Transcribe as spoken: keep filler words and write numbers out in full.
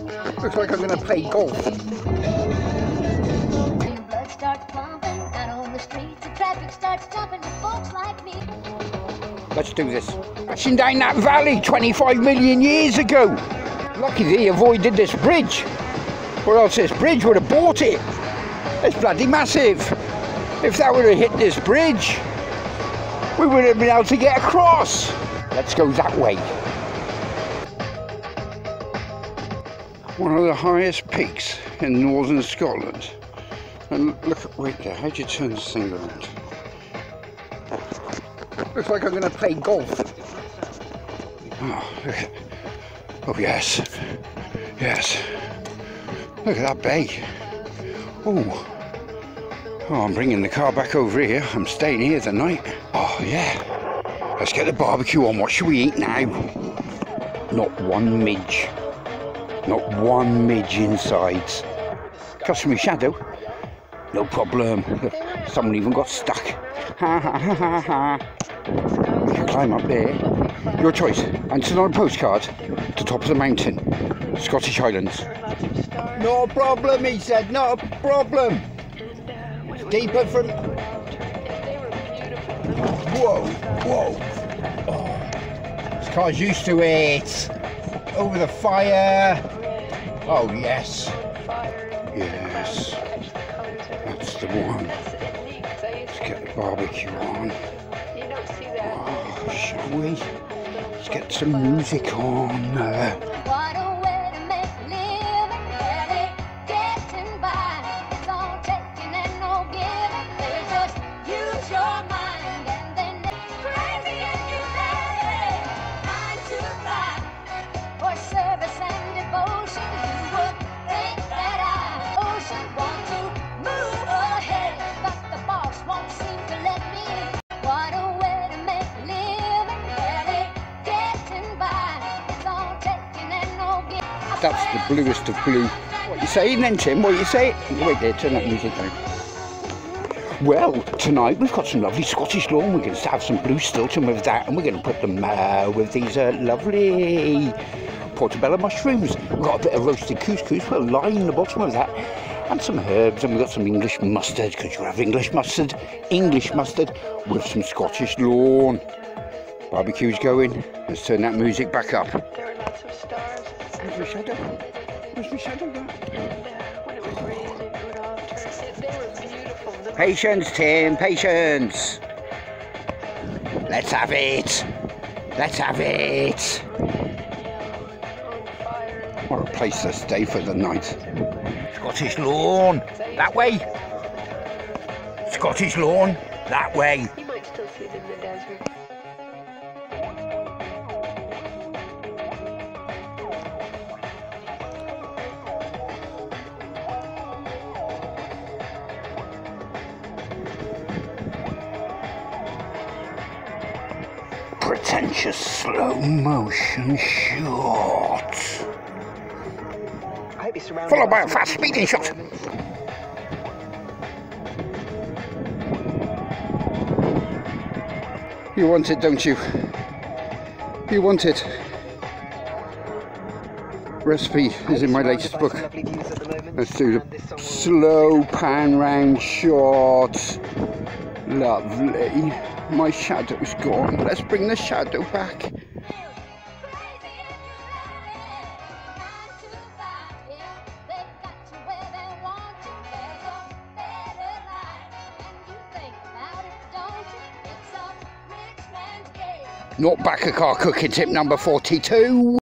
Looks like I'm going to play golf. Blood starts pumping out on the streets, the traffic starts jumping to folks like me. Let's do this. Crashing down that valley twenty-five million years ago. Lucky they avoided this bridge, or else this bridge would have bought it. It's bloody massive. If that would have hit this bridge, we would have been able to get across. Let's go that way. One of the highest peaks in northern Scotland. And look at, wait there, how'd you turn this thing around? Looks like I'm going to play golf. Oh, look at, oh yes, yes. Look at that bay. Oh. Oh, I'm bringing the car back over here. I'm staying here tonight. Oh yeah. Let's get the barbecue on. What should we eat now? Not one midge. Not one midge inside. Customary shadow. No problem. Look, someone even got stuck. Ha ha ha ha ha. We can climb up there. Your choice. Answer on a postcard. To top of the mountain. Scottish Highlands. No problem, he said. Not a problem. Deeper from. Whoa, whoa. Oh. This car's used to it. Over the fire. Oh, yes. Yes. That's the one. Let's get the barbecue on. Oh, shall we? Let's get some music on. Uh, What a way to make a living, barely getting by. It's all taking and no giving. They just use your mind and then they're crazy if you let it. Nine to five for service and devotion. You would think that I ocean want to move ahead, but the boss won't seem to let me in. What a way to make a living, barely getting by. It's all taking and no giving. that's the bluest of blue. What you saying then, Tim? What you say? Wait there, turn that music down. Well, tonight we've got some lovely Scottish lawn. We're going to have some blue Stilton with that, and we're going to put them uh, with these uh, lovely portobello mushrooms. We've got a bit of roasted couscous. We'll line the bottom of that, and some herbs, and we've got some English mustard, because you have English mustard, English mustard with some Scottish lawn. Barbecue's going. Let's turn that music back up. There are lots of stars. Where's my shadow? Where's my shadow gone? When it was raining, it would all turn. It, they were beautiful. The Patience, Tim, patience. Let's have it. Let's have it. on fire. What a place to stay for the night. Scottish lawn, that way. Scottish lawn, that way. You might still see it in the desert. Pretentious slow motion shot. I hope you're surrounded Followed by a some fast speeding shot. moments. You want it, don't you? You want it. Recipe is in my latest book. Lovely views at the moment. Let's do And this the song will- slow pan round shot. Lovely. My shadow's gone. Let's bring the shadow back. Not back a car cooking tip number forty-two.